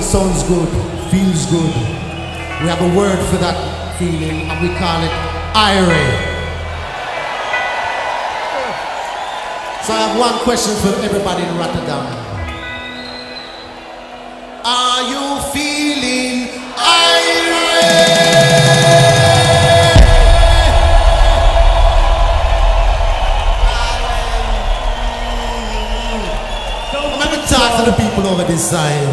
sounds good, feels good. We have a word for that feeling and we call it irony. So I have one question for everybody in Rotterdam. Are you feeling irate? Let me talk to the people over this side.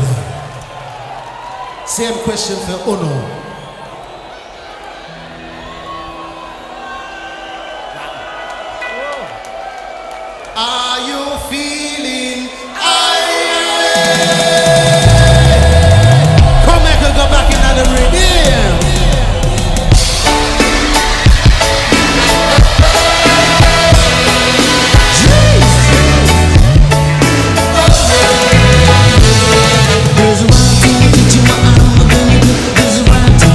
Same question for Uno. Are you feeling irate? Come back and go back in the rhythm. There's a right thing to teach you what I'm gonna do. There's a right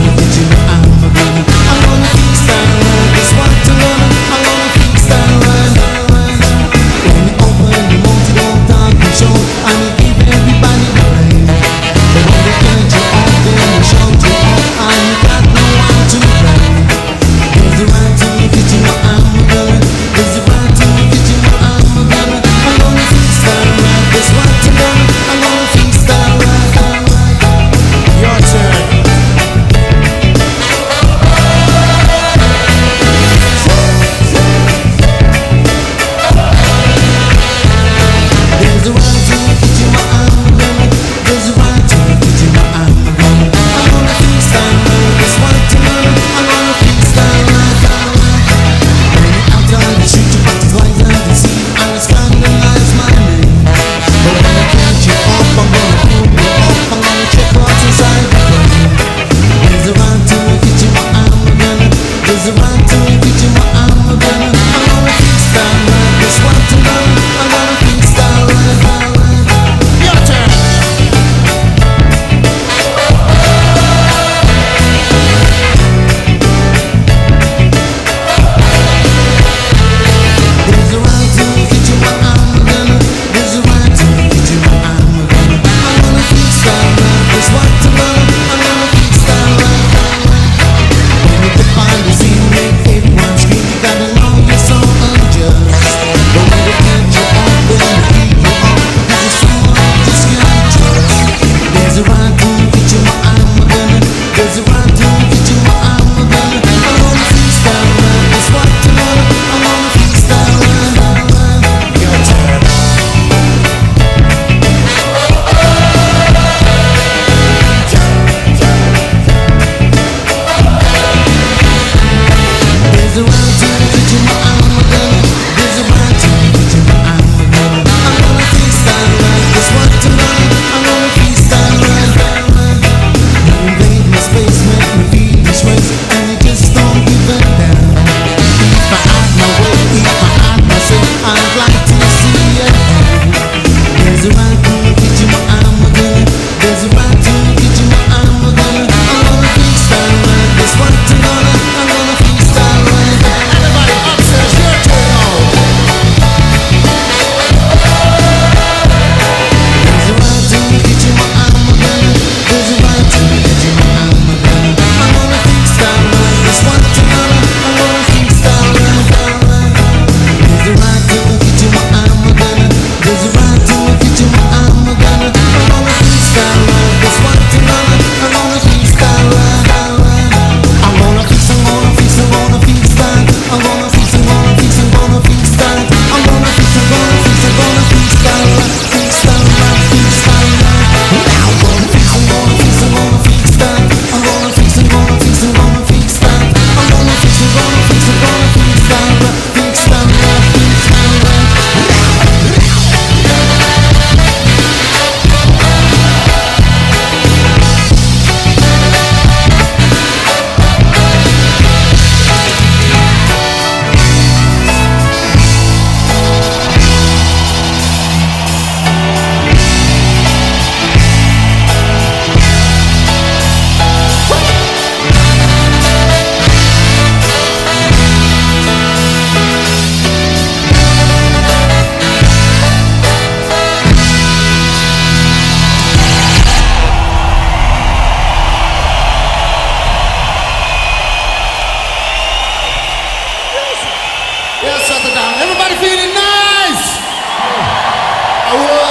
Rotterdam. Everybody feeling nice?